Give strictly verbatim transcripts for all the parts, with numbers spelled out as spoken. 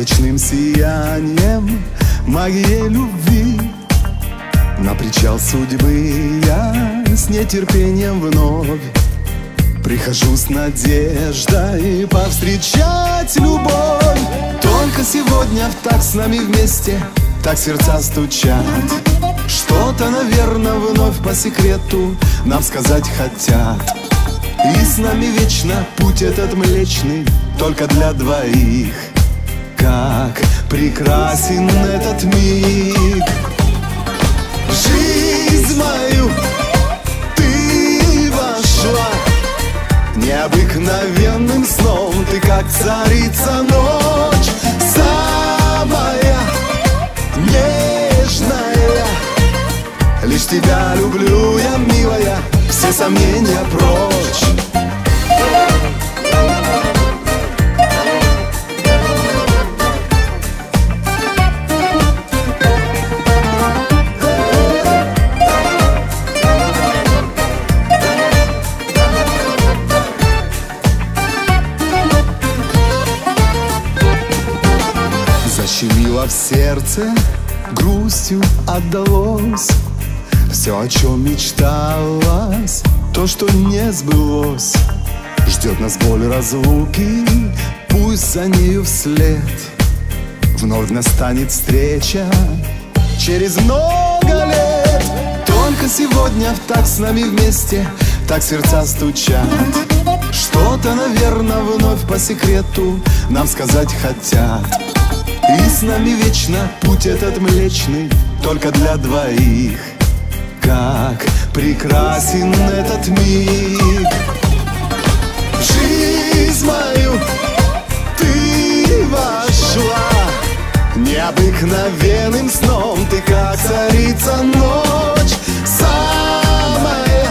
Сказочным сиянием магией любви на причал судьбы я с нетерпением вновь прихожу с надеждой повстречать любовь. Только сегодня в так с нами вместе так сердца стучат. Что-то, наверное, вновь по секрету нам сказать хотят. И с нами вечно путь этот млечный, только для двоих. Как прекрасен этот миг. В жизнь мою ты вошла необыкновенным сном. Ты как царица ночь, самая нежная. Лишь тебя люблю я, милая, все сомнения прочь. Защемило в сердце, грустью отдалось все, о чем мечталось, то, что не сбылось. Ждет нас боль разлуки, пусть за нею вслед вновь настанет встреча через много лет. Только сегодня в так с нами вместе так сердца стучат. Что-то, наверное, вновь по секрету нам сказать хотят. И с нами вечно путь этот млечный, только для двоих. Как прекрасен этот миг. В жизнь мою ты вошла необыкновенным сном. Ты как царица ночь, самая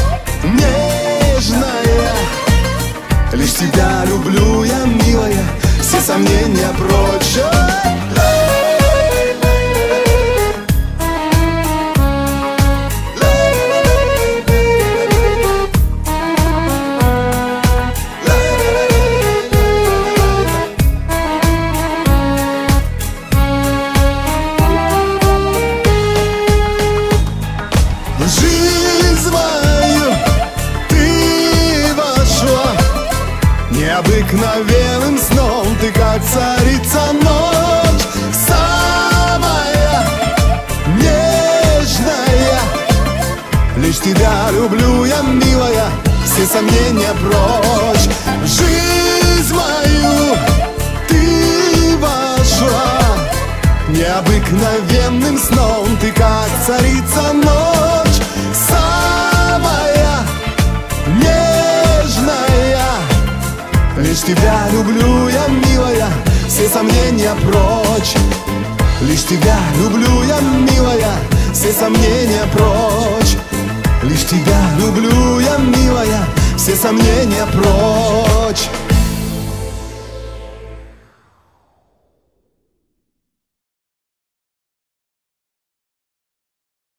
нежная. Лишь тебя люблю я, милая, все сомнения прочь. Необыкновенным сном ты как царица ночь, самая нежная. Лишь тебя люблю я, милая, все сомнения прочь. В жизнь мою ты вошла необыкновенным сном. Ты как царица ночь, самая нежная. Лишь тебя люблю я, милая, все сомнения прочь. Лишь тебя люблю я, милая, все сомнения прочь. Лишь тебя люблю я, милая, все сомнения прочь.